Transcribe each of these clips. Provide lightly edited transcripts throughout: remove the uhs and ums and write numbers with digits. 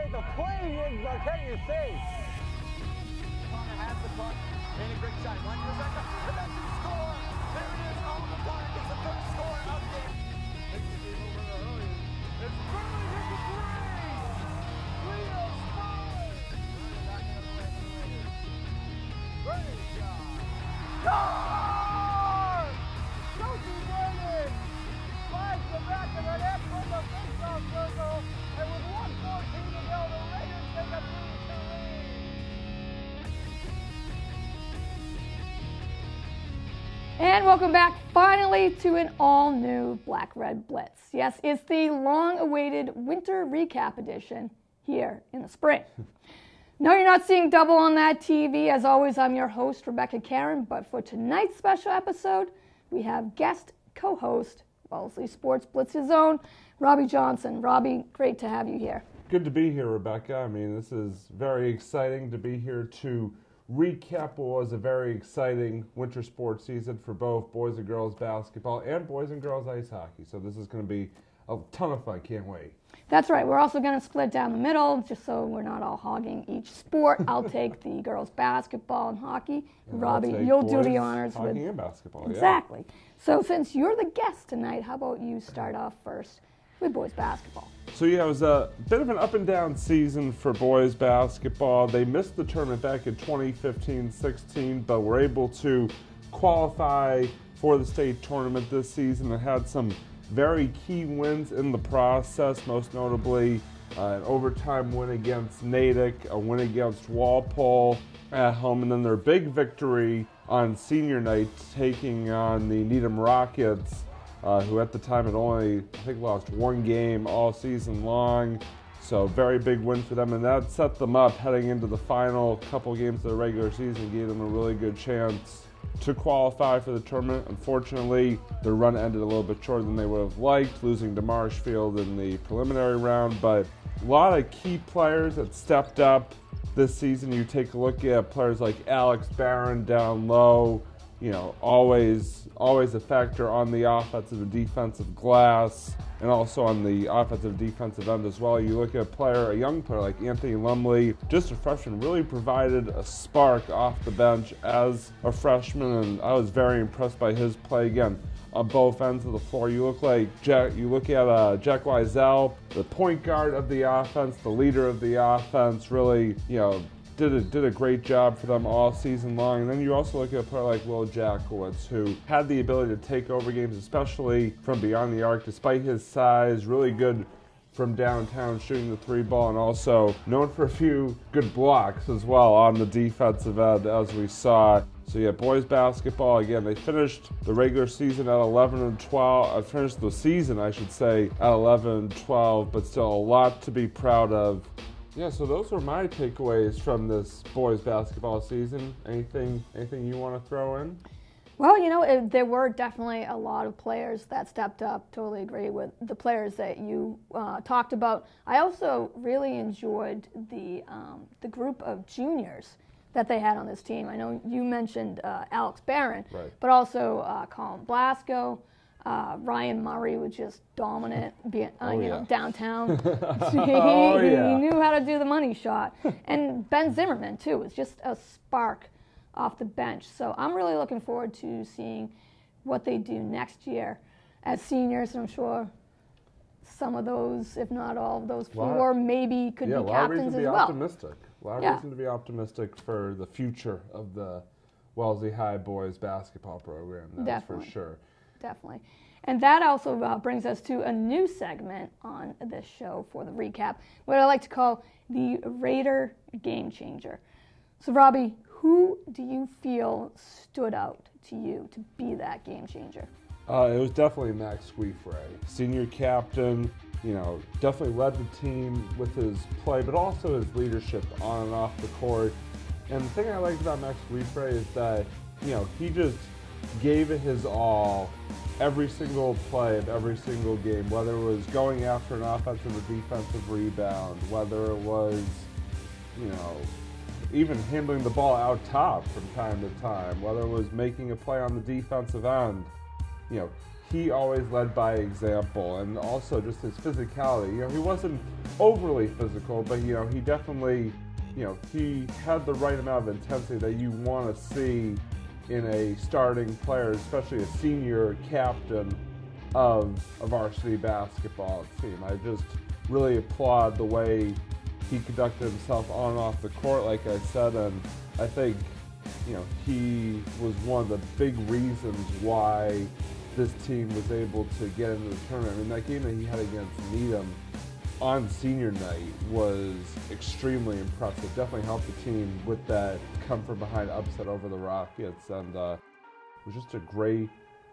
like the play, but can you see? Connor has the puck. Made a great shot. One for a second. And that's the score. There it is. Oliver Connor gets the first score of the game. It's Burley hit the three. Leo scores. Great shot. Score! Sophie Brennan slides the back of the net from the faceoff circle, and with 1:14 to go, the Raiders take a 3-2 lead. And welcome back finally to an all-new Black Red Blitz. Yes, it's the long-awaited winter recap edition here in the spring. No, you're not seeing double on that TV. As always, I'm your host, Rebecca Karen. But for tonight's special episode, we have guest co-host, Wellesley Sports Blitz's own, Robbie Johnson. Robbie, great to have you here. Good to be here, Rebecca. I mean, this is very exciting to be here to recap what was a very exciting winter sports season for both boys and girls basketball and boys and girls ice hockey. So this is going to be a ton of fun. Can't wait. That's right. We're also going to split down the middle, just so we're not all hogging each sport. I'll take the girls' basketball and hockey. And Robbie, I'll take you'll do boys the honors hockey with and basketball. exactly. So since you're the guest tonight, how about you start off first with boys' basketball? So yeah, it was a bit of an up and down season for boys basketball. They missed the tournament back in 2015-16, but were able to qualify for the state tournament this season and had some very key wins in the process, most notably an overtime win against Natick, a win against Walpole at home, and then their big victory on senior night taking on the Needham Rockets, who at the time had only, I think, lost one game all season long. So very big win for them, and that set them up heading into the final couple games of the regular season, gave them a really good chance to qualify for the tournament. Unfortunately, their run ended a little bit shorter than they would have liked, losing to Marshfield in the preliminary round, but a lot of key players that stepped up this season. You take a look at players like Alex Barron down low, you know, always a factor on the offensive and defensive glass, and also on the offensive defensive end as well. You look at a young player like Anthony Lumley, just a freshman, really provided a spark off the bench as a freshman, and I was very impressed by his play again on both ends of the floor. You look at Jack Wiesel, the point guard of the offense, the leader of the offense, really, you know, did a great job for them all season long. And then you also look at a player like Will Jackowitz, who had the ability to take over games, especially from beyond the arc, despite his size, really good from downtown shooting the three ball, and also known for a few good blocks as well on the defensive end, as we saw. So yeah, boys basketball, again, they finished the regular season at 11-12, finished the season, I should say, at 11-12, but still a lot to be proud of. Yeah, so those were my takeaways from this boys basketball season. Anything you want to throw in? Well, you know, there were definitely a lot of players that stepped up. Totally agree with the players that you talked about. I also really enjoyed the group of juniors that they had on this team. I know you mentioned Alex Barron, right, but also Colin Blasco. Ryan Murray was just dominant, downtown. He knew how to do the money shot. And Ben Zimmerman, too, was just a spark off the bench. So I'm really looking forward to seeing what they do next year as seniors. I'm sure some of those, if not all of those four, maybe could be captains as well. A lot of reason to be optimistic for the future of the Wellesley High boys basketball program. That's for sure. Definitely. And that also brings us to a new segment on this show for the recap, what I like to call the Raider Game Changer. So, Robbie, who do you feel stood out to you to be that game changer? It was definitely Max Guifre, senior captain. You know, definitely led the team with his play, but also his leadership on and off the court. And the thing I liked about Max Guifre is that, you know, he just gave it his all every single play of every single game, whether it was going after an offensive or defensive rebound, whether it was, you know, even handling the ball out top from time to time, whether it was making a play on the defensive end. You know, he always led by example, and also just his physicality. You know, he wasn't overly physical, but you know, he definitely, you know, he had the right amount of intensity that you want to see in a starting player, especially a senior captain of a varsity basketball team. I just really applaud the way he conducted himself on and off the court, like I said, and I think, you know, he was one of the big reasons why this team was able to get into the tournament. I mean, that game that he had against Needham on senior night was extremely impressive. Definitely helped the team with that come from behind upset over the Rockets, and it was just a great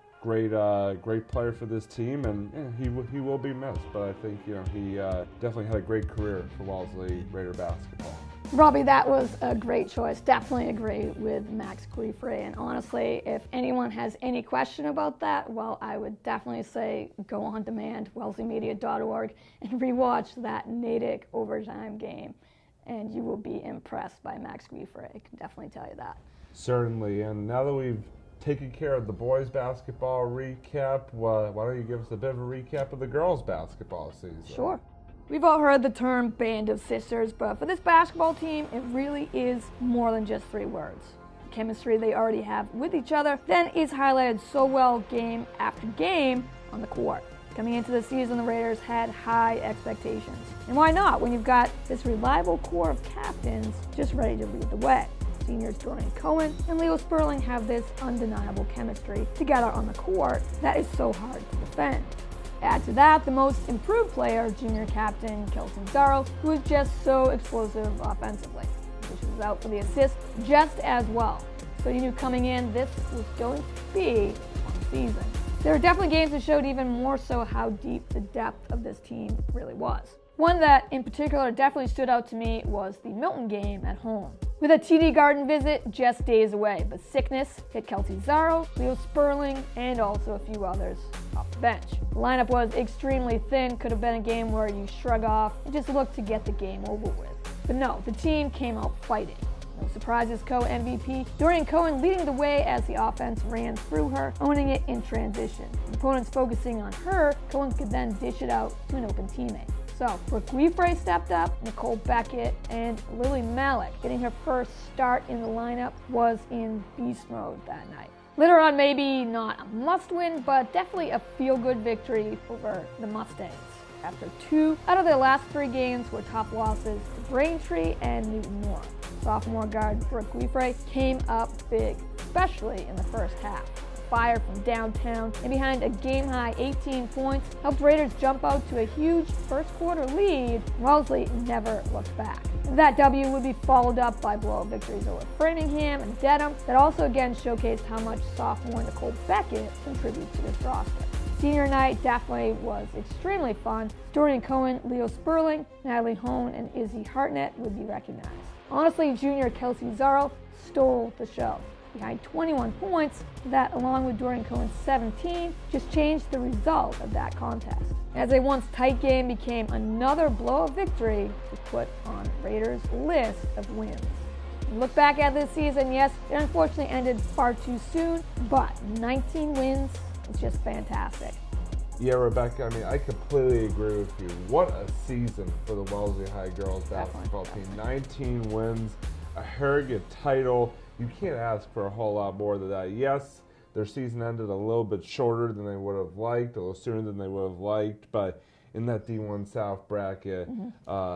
player for this team, and he will be missed. But I think, you know, he definitely had a great career for Wellesley Raider basketball. Robbie, that was a great choice. Definitely agree with Max Guiffre. And honestly, if anyone has any question about that, well, I would definitely say go on demand, wellesleymedia.org, and rewatch that Natick overtime game. And you will be impressed by Max Guiffre. I can definitely tell you that. Certainly. And now that we've taken care of the boys basketball recap, why don't you give us a bit of a recap of the girls basketball season? Sure. We've all heard the term band of sisters, but for this basketball team, it really is more than just 3 words. The chemistry they already have with each other then is highlighted so well game after game on the court. Coming into the season, the Raiders had high expectations. And why not when you've got this reliable core of captains just ready to lead the way? Seniors Dorian Cohen and Leo Sperling have this undeniable chemistry together on the court that is so hard to defend. Add to that the most improved player, junior captain Kelsey Zaro, who is just so explosive offensively. She was out for the assist just as well. So you knew coming in this was going to be a fun season. There were definitely games that showed even more so how deep the depth of this team really was. One that in particular definitely stood out to me was the Milton game at home. With a TD Garden visit just days away, but sickness hit Kelsey Zaro, Leo Sperling, and also a few others off the bench. The lineup was extremely thin, could have been a game where you shrug off and just look to get the game over with. But no, the team came out fighting. No surprises, co-MVP Dorian Cohen leading the way as the offense ran through her, owning it in transition. With opponents focusing on her, Cohen could then dish it out to an open teammate. So, Brooke Guiffre stepped up, Nicole Beckett, and Lily Malik getting her first start in the lineup was in beast mode that night. Later on, maybe not a must-win, but definitely a feel-good victory over the Mustangs. After 2 out of their last 3 games were tough losses to Braintree and Newton Moore. Sophomore guard Brooke Guiffre came up big, especially in the first half. Fire from downtown and behind a game-high 18 points helped Raiders jump out to a huge first-quarter lead. Wellesley never looked back. That W would be followed up by blowout victories over Framingham and Dedham that also again showcased how much sophomore Nicole Beckett contributes to this roster. Senior night definitely was extremely fun. Dorian Cohen, Leo Sperling, Natalie Hone, and Izzy Hartnett would be recognized. Honestly, junior Kelsey Zaro stole the show. Behind 21 points, that along with Dorian Cohen's 17, just changed the result of that contest. As a once tight game became another blowout victory to put on Raiders' list of wins. Look back at this season, yes, it unfortunately ended far too soon, but 19 wins is just fantastic. Yeah, Rebecca, I mean, I completely agree with you. What a season for the Wellesley High girls basketball team. 19 wins, a Harrogate title. You can't ask for a whole lot more than that. Yes, their season ended a little bit shorter than they would have liked, a little sooner than they would have liked, but in that D1 South bracket, you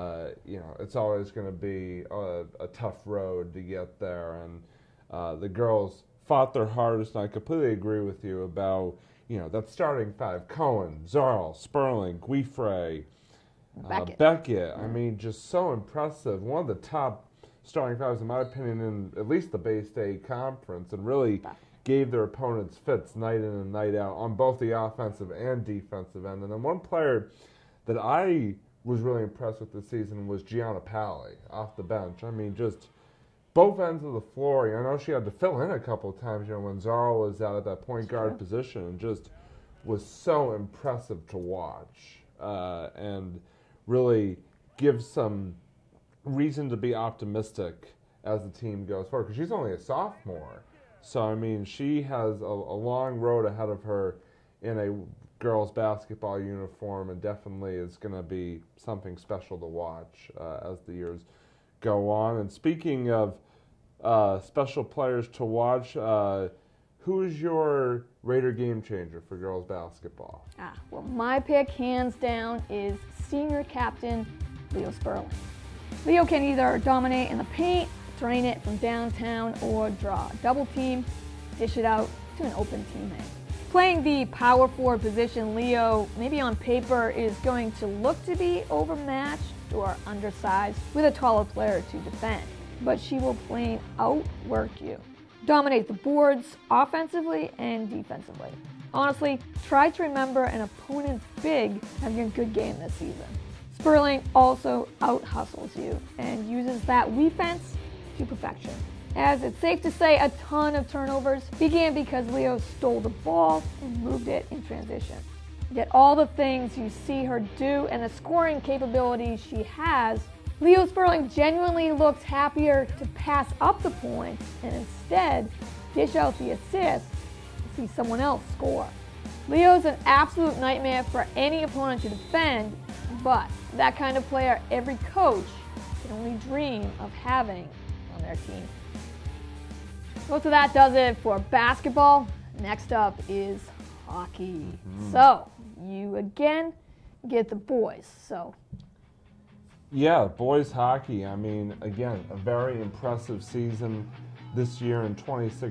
know, it's always going to be a tough road to get there. And the girls fought their hardest, and I completely agree with you about, you know, that starting 5. Cohen, Zarl, Sperling, Guiffre, Beckett. I mean, just so impressive. One of the top starting 5s, in my opinion, in at least the Bay State Conference, and really gave their opponents fits night in and night out on both the offensive and defensive end. And then one player that I was really impressed with this season was Gianna Pally off the bench. I mean, just both ends of the floor. I know she had to fill in a couple of times, you know, when Zara was out at that point guard position, and just was so impressive to watch and really gives some reason to be optimistic as the team goes forward, because she's only a sophomore. So, I mean, she has a long road ahead of her in a girls basketball uniform, and definitely is going to be something special to watch as the years go on. And speaking of special players to watch, who is your Raider game changer for girls basketball? Well, my pick, hands down, is senior captain Leo Sperling. Leo can either dominate in the paint, drain it from downtown, or draw a double team, dish it out to an open teammate. Playing the power forward position, Leo, maybe on paper, is going to look to be overmatched or undersized with a taller player to defend, but she will plain outwork you. Dominate the boards offensively and defensively. Honestly, try to remember an opponent's big having a good game this season. Sperling also out-hustles you and uses that defense to perfection. As it's safe to say, a ton of turnovers began because Leo stole the ball and moved it in transition. Yet all the things you see her do and the scoring capabilities she has, Leo Sperling genuinely looks happier to pass up the points and instead dish out the assist to see someone else score. Leo's an absolute nightmare for any opponent to defend, but that kind of player every coach can only dream of having on their team. So that does it for basketball. Next up is hockey. So you again get the boys. Yeah, boys hockey. I mean, again, a very impressive season this year in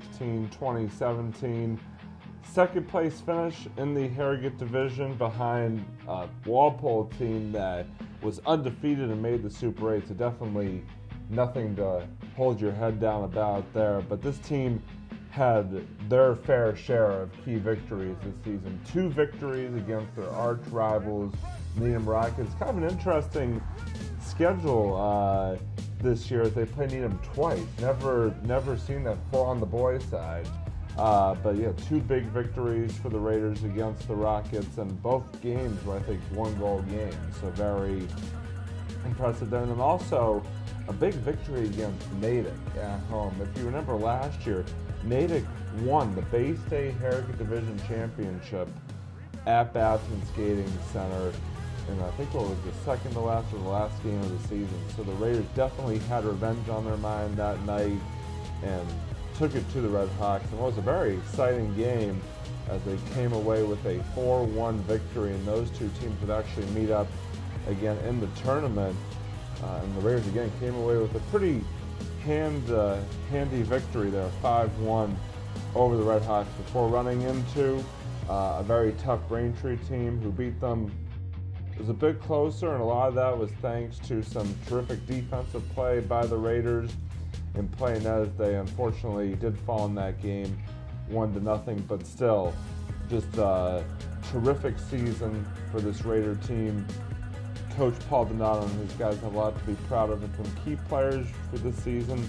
2016-2017. Second place finish in the Harrogate division behind a Walpole team that was undefeated and made the Super 8, so definitely nothing to hold your head down about there. But this team had their fair share of key victories this season. 2 victories against their arch rivals, Needham Rockets. Kind of an interesting schedule this year as they play Needham twice. Never seen that before on the boys' side. But yeah, 2 big victories for the Raiders against the Rockets, and both games were, I think, 1-goal games. So very impressive there. And then also a big victory against Natick at home. If you remember last year, Natick won the Bay State Harrogate Division Championship at Babson Skating Center. And I think it was the second to last or the last game of the season. So the Raiders definitely had revenge on their mind that night and took it to the Red Hawks. And it was a very exciting game as they came away with a 4-1 victory. And those 2 teams would actually meet up again in the tournament. And the Raiders again came away with a pretty handy victory there, 5-1 over the Red Hawks before running into a very tough Braintree team who beat them. It was a bit closer, and a lot of that was thanks to some terrific defensive play by the Raiders in playing as they unfortunately did fall in that game 1-0, but still just a terrific season for this Raider team. Coach Paul Donato and his guys have a lot to be proud of, and some key players for this season.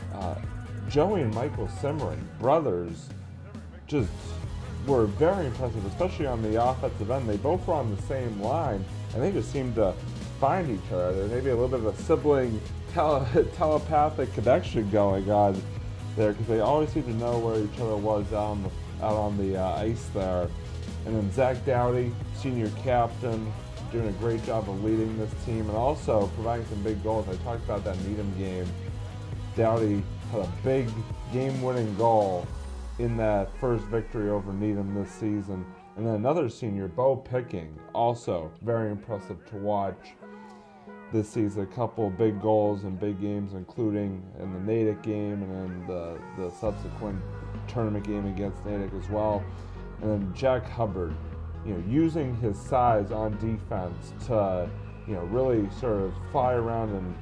Joey and Michael Simmering, brothers, just were very impressive, especially on the offensive end. They both were on the same line, and they just seemed to find each other. There may be a little bit of a sibling telepathic connection going on there, because they always seemed to know where each other was out on the ice there. And then Zach Dowdy, senior captain, doing a great job of leading this team and also providing some big goals. I talked about that Needham game. Dowdy had a big game-winning goal in that first victory over Needham this season. And then another senior, Bo Picking, also very impressive to watch this season. A couple big goals in big games, including in the Natick game and then the subsequent tournament game against Natick as well. And then Jack Hubbard, using his size on defense to, really sort of fly around and,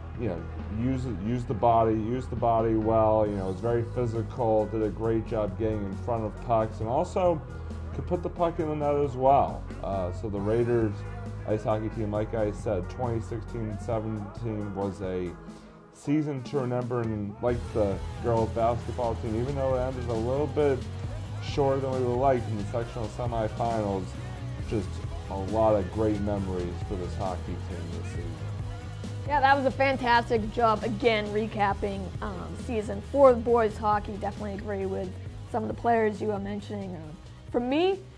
use the body well. Was very physical, did a great job getting in front of pucks, and also could put the puck in the net as well. So the Raiders ice hockey team, like I said, 2016-17 was a season to remember, and like the girls basketball team, even though it ended a little bit shorter than we would like in the sectional semifinals, just a lot of great memories for this hockey team this season. Yeah, that was a fantastic job, again, recapping season for the boys hockey. Definitely agree with some of the players you were mentioning. For me,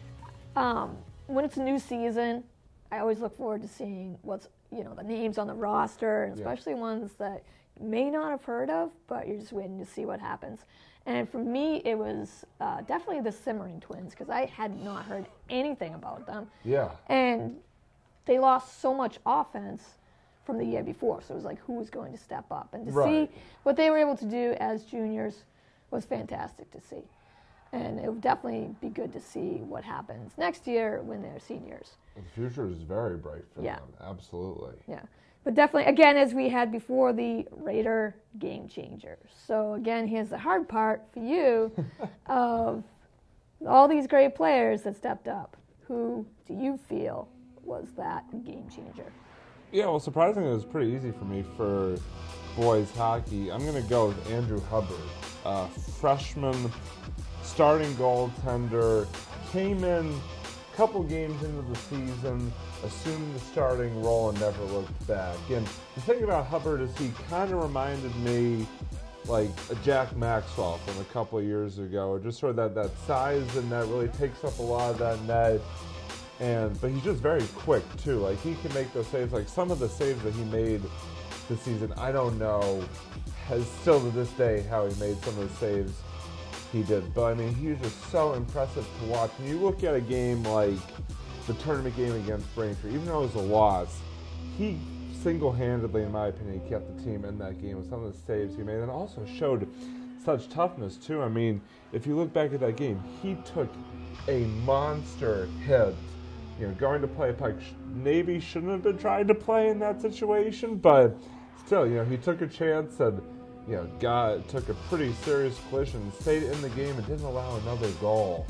When it's a new season, I always look forward to seeing what's, the names on the roster, and especially ones that you may not have heard of, but you're just waiting to see what happens. And for me, it was definitely the Simmering twins, because I had not heard anything about them. Yeah. And they lost so much offense from the year before, so it was like, who was going to step up? And to see what they were able to do as juniors was fantastic to see. And it would definitely be good to see what happens next year when they're seniors. The future is very bright for them, absolutely. Yeah, but definitely, again, as we had before, the Raider game changer. So again, here's the hard part for you of all these great players that stepped up. Who do you feel was that game changer? Yeah, well, surprisingly, it was pretty easy for me for boys hockey. I'm going to go with Andrew Hubbard, freshman, starting goaltender, came in a couple games into the season, assumed the starting role, and never looked back. And the thing about Hubbard is he kind of reminded me like a Jack Maxwell from a couple of years ago, just sort of that size and that really takes up a lot of that net. But he's just very quick too. Like he can make those saves. Like some of the saves that he made this season, I don't know, has still to this day how he made some of the saves he did. But I mean, he was just so impressive to watch. And you look at a game like the tournament game against Braintree, even though it was a loss, he single-handedly, in my opinion, kept the team in that game with some of the saves he made, and also showed such toughness too. I mean, if you look back at that game, he took a monster hit. Going to play a puck, Navy shouldn't have been trying to play in that situation, but still, he took a chance and, took a pretty serious collision, stayed in the game, and didn't allow another goal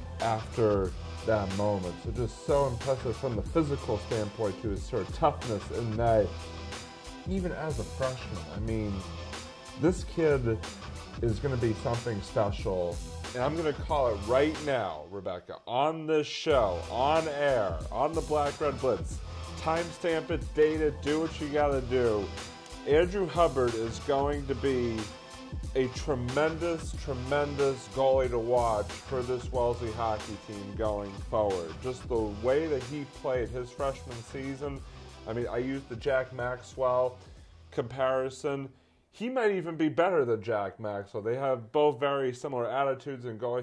after that moment. So just so impressive from the physical standpoint to his sort of toughness in that, even as a freshman. I mean, this kid is going to be something special. And I'm going to call it right now, Rebecca, on this show, on air, on the Black Red Blitz. Timestamp it, date it, do what you got to do. Andrew Hubbard is going to be a tremendous, tremendous goalie to watch for this Wellesley hockey team going forward. Just the way that he played his freshman season. I mean, I used the Jack Maxwell comparison. He might even be better than Jack Maxwell. They have both very similar attitudes and goalie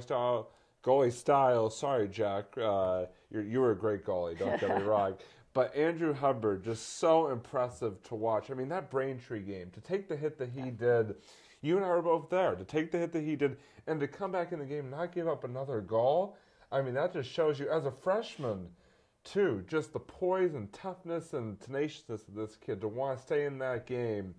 style. Sorry, Jack. You were a great goalie, don't get me wrong. But Andrew Hubbard, just so impressive to watch. I mean, that Braintree game, to take the hit that he did, you and I were both there, to take the hit that he did, and to come back in the game and not give up another goal, I mean, that just shows you, as a freshman, too, just the poise and toughness and tenaciousness of this kid to want to stay in that game.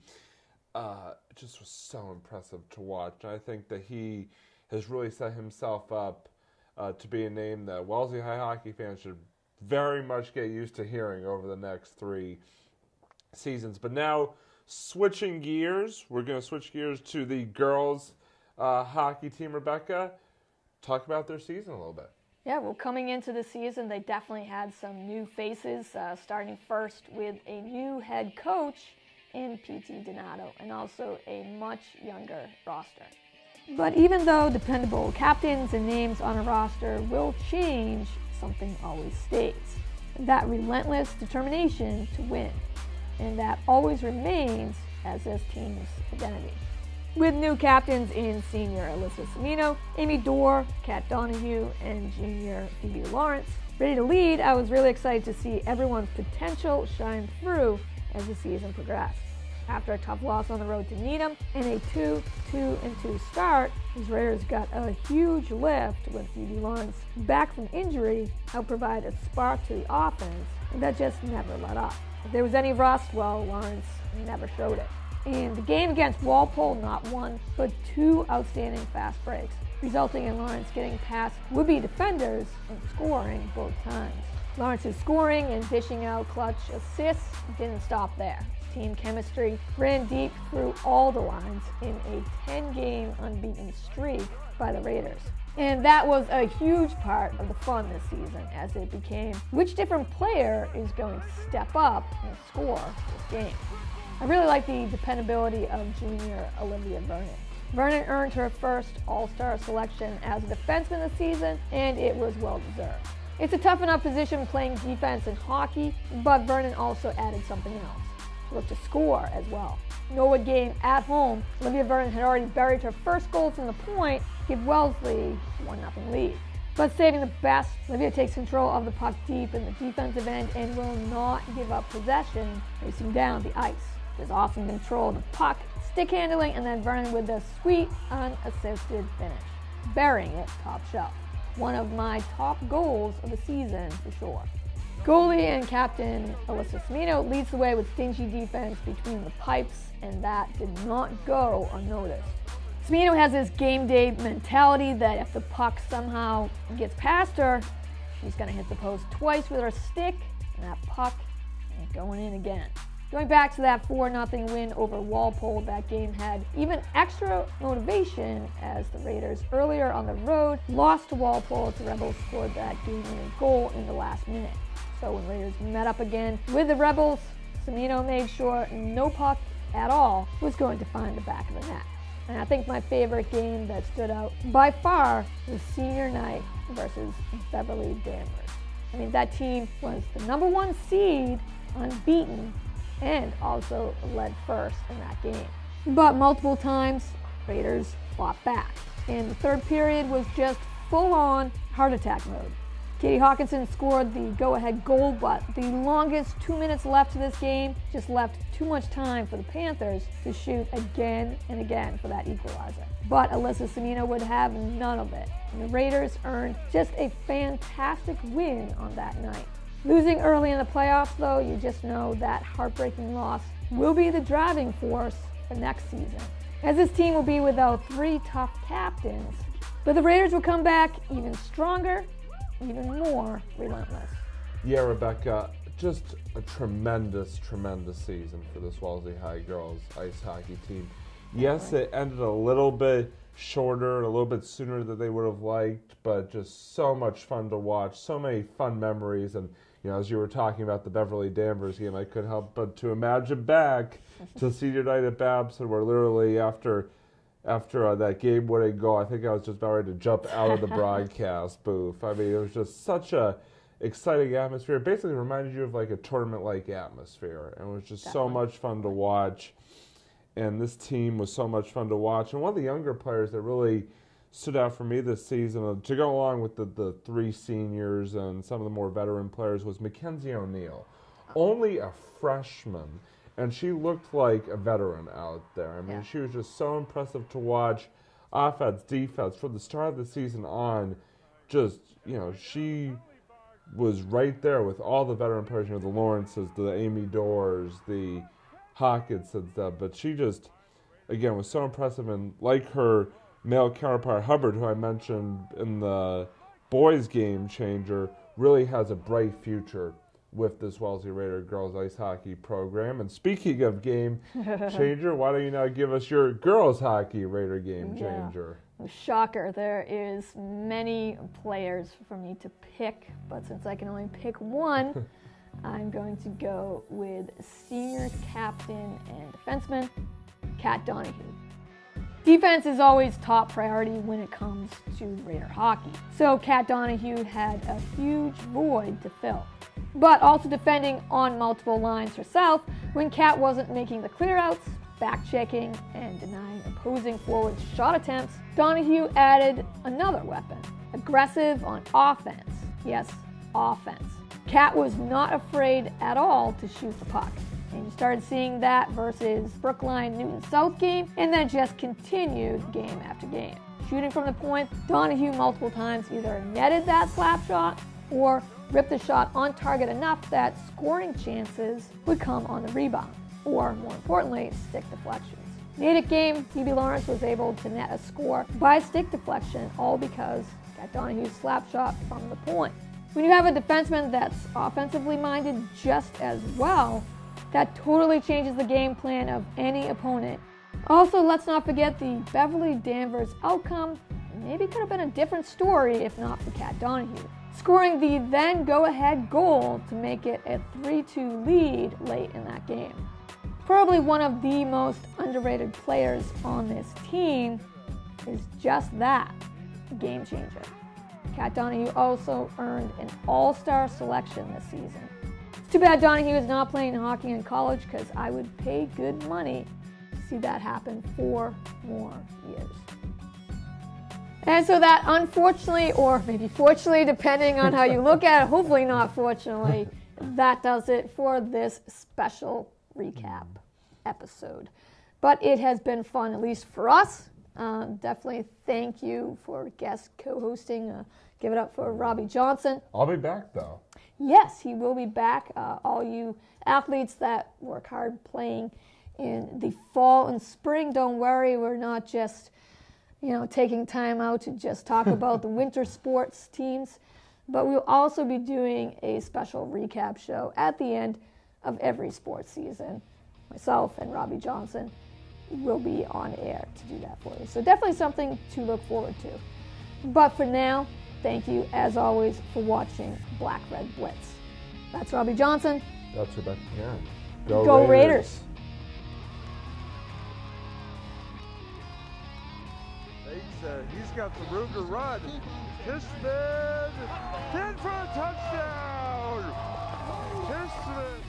It just was so impressive to watch. And I think that he has really set himself up to be a name that Wellesley High hockey fans should very much get used to hearing over the next 3 seasons. But now, switching gears, we're going to switch gears to the girls hockey team. Rebecca, talk about their season a little bit. Yeah, well, coming into the season, they definitely had some new faces, starting first with a new head coach in P.T. Donato, and also a much younger roster. But even though dependable captains and names on a roster will change, something always stays. That relentless determination to win. And that always remains as this team's identity. With new captains in senior Alyssa Semino, Amy Dorr, Kat Donahue, and junior Phoebe Lawrence, ready to lead, I was really excited to see everyone's potential shine through as the season progressed. After a tough loss on the road to Needham and a 2-2-2 start, these Raiders got a huge lift with Phoebe Lawrence back from injury, helped provide a spark to the offense, and that just never let up. If there was any rust, well, Lawrence never showed it. In the game against Walpole, not one, but 2 outstanding fast breaks, resulting in Lawrence getting past would-be defenders and scoring both times. Lawrence's scoring and dishing out clutch assists didn't stop there. Team chemistry ran deep through all the lines in a 10-game unbeaten streak by the Raiders. And that was a huge part of the fun this season, as it became which different player is going to step up and score this game. I really like the dependability of junior Olivia Vernon. Vernon earned her first All-Star selection as a defenseman this season, and it was well-deserved. It's a tough enough position playing defense in hockey, but Vernon also added something else. She looked to score as well. Norwood game at home, Olivia Vernon had already buried her first goal from the point to give Wellesley a 1-0 lead. But saving the best, Olivia takes control of the puck deep in the defensive end and will not give up possession, racing down the ice. There's awesome control of the puck, stick handling, and then Vernon with a sweet, unassisted finish, burying it top shelf. One of my top goals of the season for sure. Goalie and captain Alyssa Cimino leads the way with stingy defense between the pipes, and that did not go unnoticed. Cimino has this game day mentality that if the puck somehow gets past her, she's going to hit the post twice with her stick, and that puck ain't going in again. Going back to that 4-0 win over Walpole, that game had even extra motivation as the Raiders earlier on the road lost to Walpole. The Rebels scored that game-winning goal in the last minute. So when Raiders met up again with the Rebels, Cimino made sure no puck at all was going to find the back of the net. And I think my favorite game that stood out by far was senior night versus Beverly Danvers. I mean, that team was the #1 seed, unbeaten, and also led first in that game. But multiple times, Raiders fought back. And the third period was just full-on heart attack mode. Katie Hawkinson scored the go-ahead goal, but the longest 2 minutes left of this game just left too much time for the Panthers to shoot again and again for that equalizer. But Alyssa Cimino would have none of it, and the Raiders earned just a fantastic win on that night. Losing early in the playoffs, though, you just know that heartbreaking loss will be the driving force for next season, as this team will be without 3 tough captains. But the Raiders will come back even stronger, even more relentless. Yeah, Rebecca, just a tremendous, tremendous season for this Wellesley High girls ice hockey team. Yes, it ended a little bit shorter, a little bit sooner than they would have liked, but just so much fun to watch, so many fun memories. And you know, as you were talking about the Beverly Danvers game, I couldn't help but to imagine back to senior night at Babson, where literally after that game-winning goal, I think I was just about ready to jump out of the broadcast booth. I mean, it was just such a exciting atmosphere. It basically reminded you of like a tournament-like atmosphere, and it was just so much fun to watch. And this team was so much fun to watch. And one of the younger players that really stood out for me this season, to go along with the 3 seniors and some of the more veteran players, was Mackenzie O'Neill. Only a freshman, and she looked like a veteran out there. I mean, she was just so impressive to watch. Offense, defense, from the start of the season on, just, you know, she was right there with all the veteran players, you know, the Lawrences, the Amy Doors, the Hawkins and stuff. But she just, again, was so impressive. And like her male counterpart, Hubbard, who I mentioned in the boys' game changer, really has a bright future with this Wellesley Raider girls ice hockey program. And speaking of game changer, why don't you now give us your girls hockey Raider game changer? Shocker, there is many players for me to pick, but since I can only pick one, I'm going to go with senior captain and defenseman, Kat Donahue. Defense is always top priority when it comes to Raider hockey, so Kat Donahue had a huge void to fill. But also defending on multiple lines herself, when Kat wasn't making the clearouts, back-checking, and denying opposing forwards' shot attempts, Donahue added another weapon, aggressive on offense. Yes, offense. Kat was not afraid at all to shoot the puck. And you started seeing that versus Brookline Newton South game, and then just continued game after game. Shooting from the point, Donahue multiple times either netted that slap shot or ripped the shot on target enough that scoring chances would come on the rebound, or more importantly, stick deflections. Natick game, Phoebe Lawrence was able to net a score by stick deflection, all because Kat Donahue's slap shot from the point. When you have a defenseman that's offensively minded just as well, that totally changes the game plan of any opponent. Also, let's not forget the Beverly Danvers outcome. Maybe could have been a different story if not for Kat Donahue, scoring the then go-ahead goal to make it a 3-2 lead late in that game. Probably one of the most underrated players on this team is just that, a game changer. Kat Donahue also earned an all-star selection this season. It's too bad Donahue is not playing hockey in college because I would pay good money to see that happen 4 more years. And so that, unfortunately, or maybe fortunately, depending on how you look at it, hopefully not fortunately, that does it for this special recap episode. But it has been fun, at least for us. Definitely thank you for guest co-hosting. Give it up for Robbie Johnson. I'll be back, though. Yes, he will be back. All you athletes that work hard playing in the fall and spring, don't worry. We're not just, taking time out to just talk about the winter sports teams. But we'll also be doing a special recap show at the end of every sports season. Myself and Robbie Johnson will be on air to do that for you. So definitely something to look forward to. But for now, thank you, as always, for watching Black Red Blitz. That's Robbie Johnson. That's Rebecca Karen. Go Raiders. He's got the room to run. Kissman, 10 for a touchdown. Kissman.